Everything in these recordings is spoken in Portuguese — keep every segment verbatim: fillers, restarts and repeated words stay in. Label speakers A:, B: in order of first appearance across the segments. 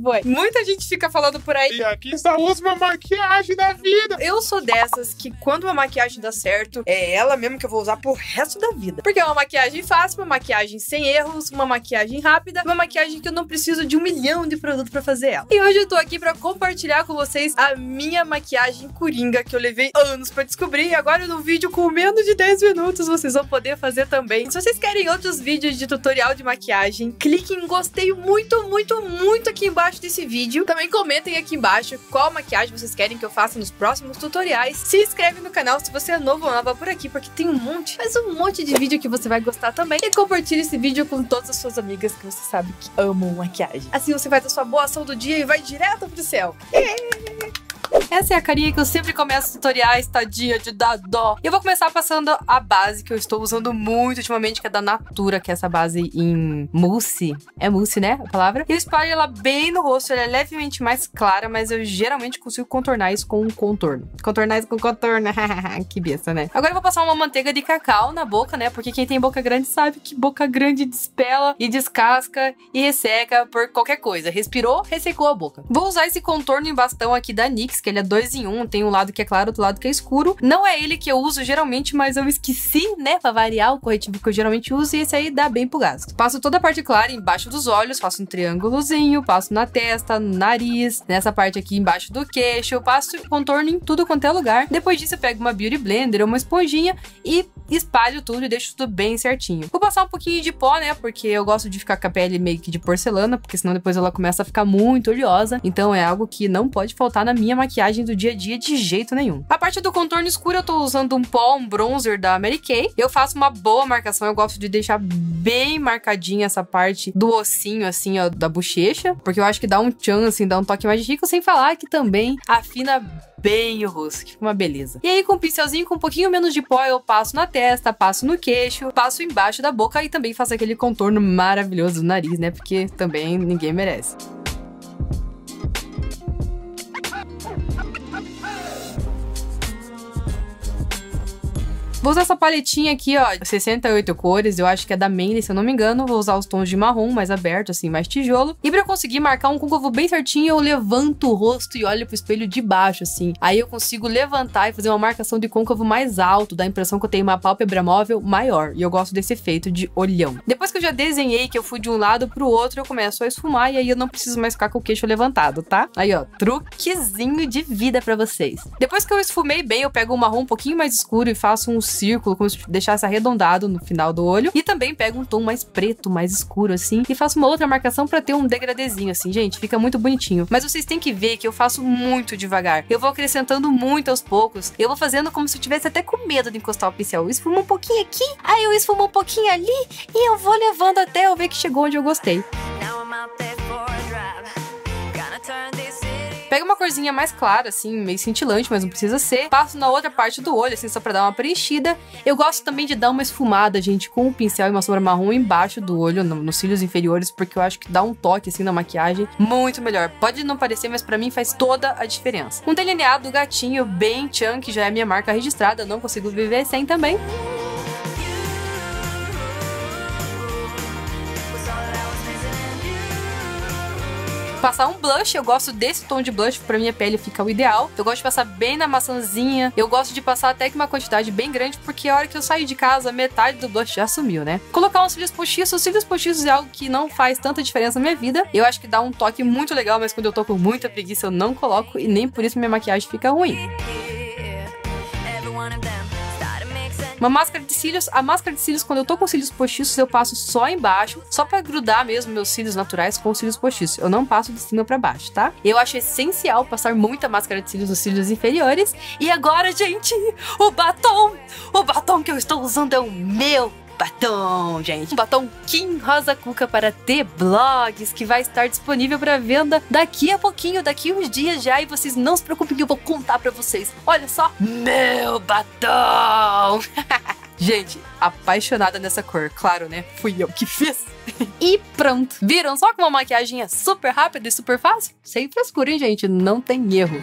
A: boy. Muita gente fica falando por aí.
B: E aqui só usa uma maquiagem da vida.
A: Eu sou dessas que quando uma maquiagem dá certo, é ela mesmo que eu vou usar pro resto da vida. Porque é uma maquiagem fácil, uma maquiagem sem erros, uma maquiagem rápida, uma maquiagem que eu não preciso de um milhão de produtos pra fazer ela. E hoje eu tô aqui pra compartilhar com vocês a minha maquiagem coringa, que eu levei anos pra descobrir. E agora no vídeo com menos de dez minutos vocês vão poder fazer também. Se vocês querem outros vídeos de tutorial de maquiagem, clique em gostei muito, muito, muito aqui embaixo desse vídeo. Também comentem aqui embaixo qual maquiagem vocês querem que eu faça nos próximos tutoriais. Se inscreve no canal se você é novo ou nova por aqui, porque tem um monte, mas um monte de vídeo que você vai gostar também. E compartilhe esse vídeo com todas as suas amigas que você sabe que amam maquiagem. Assim você vai ter sua boa ação do dia e vai direto pro céu. Essa é a carinha que eu sempre começo tutoriais, tadinha de dar dó. E eu vou começar passando a base que eu estou usando muito ultimamente, que é da Natura, que é essa base em mousse. É mousse, né? A palavra. E eu espalho ela bem no rosto, ela é levemente mais clara, mas eu geralmente consigo contornar isso com um contorno. Contornar isso com contorno. Que besta, né? Agora eu vou passar uma manteiga de cacau na boca, né? Porque quem tem boca grande sabe que boca grande despela e descasca e resseca por qualquer coisa. Respirou, ressecou a boca. Vou usar esse contorno em bastão aqui da NYX, que ele é dois em um, tem um lado que é claro, outro lado que é escuro. Não é ele que eu uso geralmente, mas eu esqueci, né, pra variar o corretivo que eu geralmente uso, e esse aí dá bem pro gasto. Passo toda a parte clara embaixo dos olhos, faço um triângulozinho, passo na testa, no nariz, nessa parte aqui embaixo do queixo, passo contorno em tudo quanto é lugar. Depois disso eu pego uma Beauty Blender ou uma esponjinha e espalho tudo e deixo tudo bem certinho. Vou passar um pouquinho de pó, né, porque eu gosto de ficar com a pele meio que de porcelana, porque senão depois ela começa a ficar muito oleosa, então é algo que não pode faltar na minha maquiagem do dia a dia de jeito nenhum. A parte do contorno escuro eu tô usando um pó, um bronzer da Mary Kay. Eu faço uma boa marcação, eu gosto de deixar bem marcadinha essa parte do ossinho, assim, ó, da bochecha, porque eu acho que dá um tchan, assim, dá um toque mais rico, sem falar que também afina bem o rosto, que fica uma beleza. E aí com um pincelzinho com um pouquinho menos de pó eu passo na testa, passo no queixo, passo embaixo da boca e também faço aquele contorno maravilhoso do nariz, né, porque também ninguém merece. Vou usar essa paletinha aqui, ó, sessenta e oito cores, eu acho que é da Manly, se eu não me engano. Vou usar os tons de marrom mais aberto, assim, mais tijolo. E pra eu conseguir marcar um côncavo bem certinho, eu levanto o rosto e olho pro espelho de baixo, assim. Aí eu consigo levantar e fazer uma marcação de côncavo mais alto, dá a impressão que eu tenho uma pálpebra móvel maior. E eu gosto desse efeito de olhão. Depois que eu já desenhei, que eu fui de um lado pro outro, eu começo a esfumar e aí eu não preciso mais ficar com o queixo levantado, tá? Aí, ó, truquezinho de vida pra vocês. Depois que eu esfumei bem, eu pego um marrom um pouquinho mais escuro e faço um círculo, como se deixasse arredondado no final do olho. E também pego um tom mais preto, mais escuro, assim, e faço uma outra marcação pra ter um degradezinho, assim. Gente, fica muito bonitinho. Mas vocês têm que ver que eu faço muito devagar. Eu vou acrescentando muito aos poucos. Eu vou fazendo como se eu tivesse até com medo de encostar o pincel. Eu esfumo um pouquinho aqui, aí eu esfumo um pouquinho ali, e eu vou levando até eu ver que chegou onde eu gostei. Pega uma corzinha mais clara, assim, meio cintilante, mas não precisa ser. Passo na outra parte do olho, assim, só pra dar uma preenchida. Eu gosto também de dar uma esfumada, gente, com um pincel e uma sombra marrom embaixo do olho, no, nos cílios inferiores, porque eu acho que dá um toque, assim, na maquiagem muito melhor. Pode não parecer, mas pra mim faz toda a diferença. Um delineado gatinho bem tchan, que já é a minha marca registrada, não consigo viver sem também. Passar um blush, eu gosto desse tom de blush, pra minha pele fica o ideal. Eu gosto de passar bem na maçãzinha, eu gosto de passar até que uma quantidade bem grande, porque a hora que eu saio de casa, metade do blush já sumiu, né? Colocar uns cílios postiços, os cílios postiços é algo que não faz tanta diferença na minha vida. Eu acho que dá um toque muito legal, mas quando eu tô com muita preguiça eu não coloco, e nem por isso minha maquiagem fica ruim. Uma máscara de cílios, a máscara de cílios, quando eu tô com cílios postiços, eu passo só embaixo, só pra grudar mesmo meus cílios naturais com os cílios postiços. Eu não passo de cima pra baixo, tá? Eu acho essencial passar muita máscara de cílios nos cílios inferiores. E agora, gente, o batom! O batom que eu estou usando é o meu batom, gente. Um batom Kim Rosa Cuca para T-Blogs, que vai estar disponível para venda daqui a pouquinho, daqui uns dias já, e vocês não se preocupem que eu vou contar para vocês. Olha só, meu batom! Gente, apaixonada nessa cor, claro, né? Fui eu que fiz. E pronto. Viram só que uma maquiagem é super rápida e super fácil? Sem frescura, hein, gente? Não tem erro.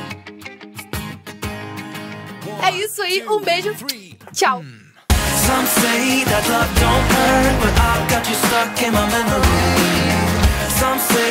A: É isso aí, um beijo. Tchau.
C: Some say that love don't hurt, but I've got you stuck in my memory. Some say